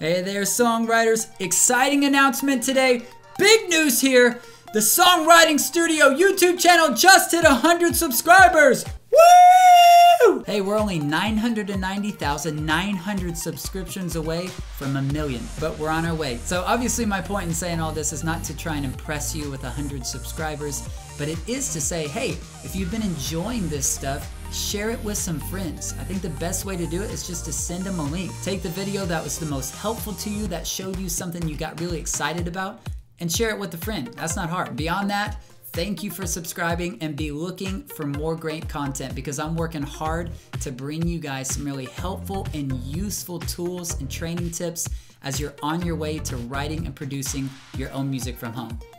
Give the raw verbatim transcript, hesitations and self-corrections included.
Hey there, songwriters. Exciting announcement today. Big news here. The Songwriting Studio YouTube channel just hit one hundred subscribers. Woo! Hey, we're only nine hundred ninety thousand nine hundred subscriptions away from a million, but we're on our way. So obviously my point in saying all this is not to try and impress you with one hundred subscribers, but it is to say, hey, if you've been enjoying this stuff, share it with some friends. I think the best way to do it is just to send them a link. Take the video that was the most helpful to you, that showed you something you got really excited about, and share it with a friend. That's not hard. Beyond that, thank you for subscribing and be looking for more great content, because I'm working hard to bring you guys some really helpful and useful tools and training tips as you're on your way to writing and producing your own music from home.